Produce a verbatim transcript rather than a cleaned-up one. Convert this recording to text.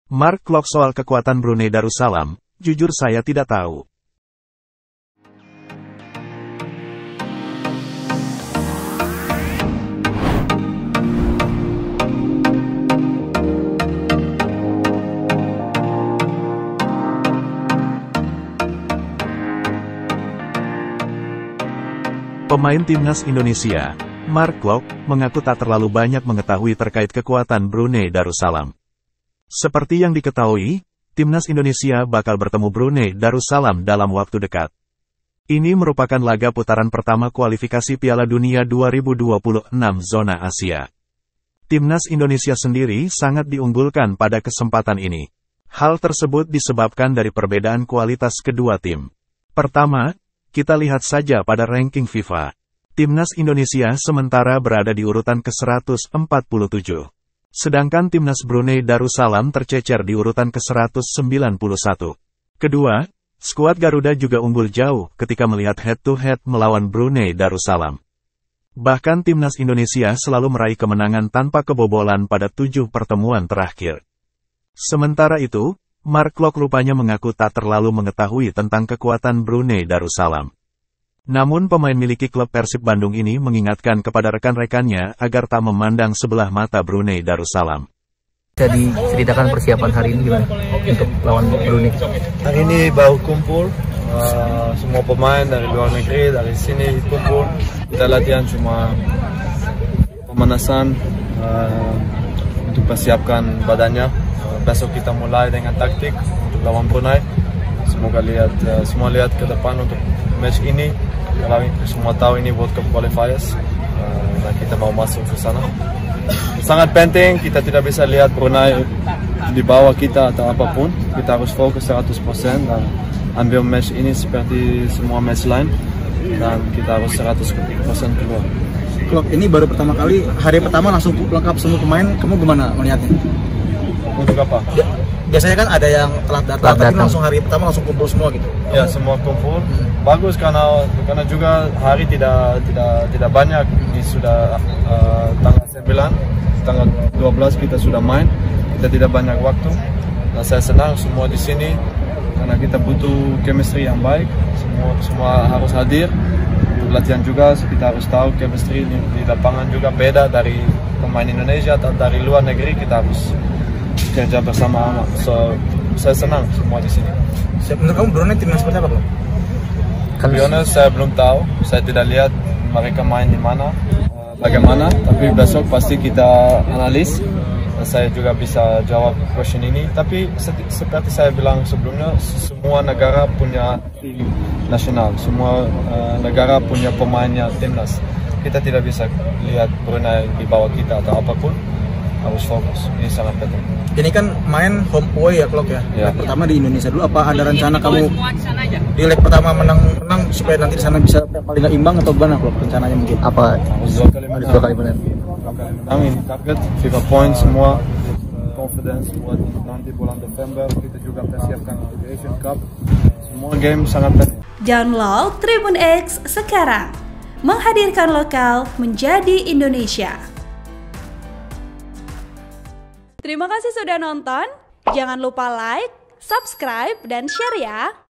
Mark Klok soal kekuatan Brunei Darussalam, jujur saya tidak tahu. Pemain timnas Indonesia, Mark Klok, mengaku tak terlalu banyak mengetahui terkait kekuatan Brunei Darussalam. Seperti yang diketahui, timnas Indonesia bakal bertemu Brunei Darussalam dalam waktu dekat. Ini merupakan laga putaran pertama kualifikasi Piala Dunia dua ribu dua puluh enam zona Asia. Timnas Indonesia sendiri sangat diunggulkan pada kesempatan ini. Hal tersebut disebabkan dari perbedaan kualitas kedua tim. Pertama, kita lihat saja pada ranking FIFA. Timnas Indonesia sementara berada di urutan ke seratus empat puluh tujuh. Sedangkan timnas Brunei Darussalam tercecer di urutan ke seratus sembilan puluh satu. Kedua, skuad Garuda juga unggul jauh ketika melihat head-to-head melawan Brunei Darussalam. Bahkan timnas Indonesia selalu meraih kemenangan tanpa kebobolan pada tujuh pertemuan terakhir. Sementara itu, Mark Klok rupanya mengaku tak terlalu mengetahui tentang kekuatan Brunei Darussalam. Namun pemain miliki klub Persib Bandung ini mengingatkan kepada rekan-rekannya agar tak memandang sebelah mata Brunei Darussalam. Bisa diceritakan persiapan hari ini gimana untuk lawan Brunei? Hari ini baru kumpul, uh, semua pemain dari luar negeri, dari sini kumpul. Kita latihan cuma pemanasan uh, untuk persiapkan badannya. Besok kita mulai dengan taktik untuk lawan Brunei. Semoga lihat uh, semua lihat ke depan untuk match ini. Kalau semua tahu ini World Cup qualifiers, uh, dan kita mau masuk ke sana. Sangat penting, kita tidak bisa lihat Brunei di bawah kita atau apapun. Kita harus fokus seratus persen dan ambil match ini seperti semua match lain. Dan kita harus seratus persen keluar. Klok, ini baru pertama kali, hari pertama langsung lengkap semua pemain. Kamu gimana melihatnya? Untuk apa? Biasanya kan ada yang telat datang, tapi langsung hari pertama langsung kumpul semua gitu. Ya, semua kumpul. Hmm. Bagus karena karena juga hari tidak tidak tidak banyak. Ini sudah uh, tanggal sembilan, tanggal dua belas kita sudah main. Kita tidak banyak waktu. Dan saya senang semua di sini karena kita butuh chemistry yang baik. Semua semua harus hadir. Untuk latihan juga kita harus tahu chemistry di, di lapangan juga beda dari pemain Indonesia atau dari luar negeri. Kita harus kerja bersama. So, saya senang semua di sini. Menurut kamu Brunei timnas seperti apa, Bro? To be honest, saya belum tahu. Saya tidak lihat mereka main di mana, uh, bagaimana. Tapi besok pasti kita analis. Dan saya juga bisa jawab question ini. Tapi seperti saya bilang sebelumnya, semua negara punya tim nasional. Semua uh, negara punya pemainnya timnas. Kita tidak bisa lihat Brunei di bawah kita atau apapun. Harus fokus, ini sangat penting. Ini kan main home away ya, Klok ya. Ya. Leg pertama di Indonesia dulu. Apa ada rencana kamu di leg pertama menang-menang supaya nanti di sana bisa paling nggak imbang atau gimana, Klok? Rencananya mungkin? Apa? Harus dua kali menang. Dua kali menang. Dua kali menang ini target. FIFA points semua. Confidence buat nanti bulan Desember kita juga persiapkan untuk Asian Cup. Semua game sangat penting. Download Tribun X sekarang. Menghadirkan lokal menjadi Indonesia. Terima kasih sudah nonton. Jangan lupa like, subscribe, dan share ya.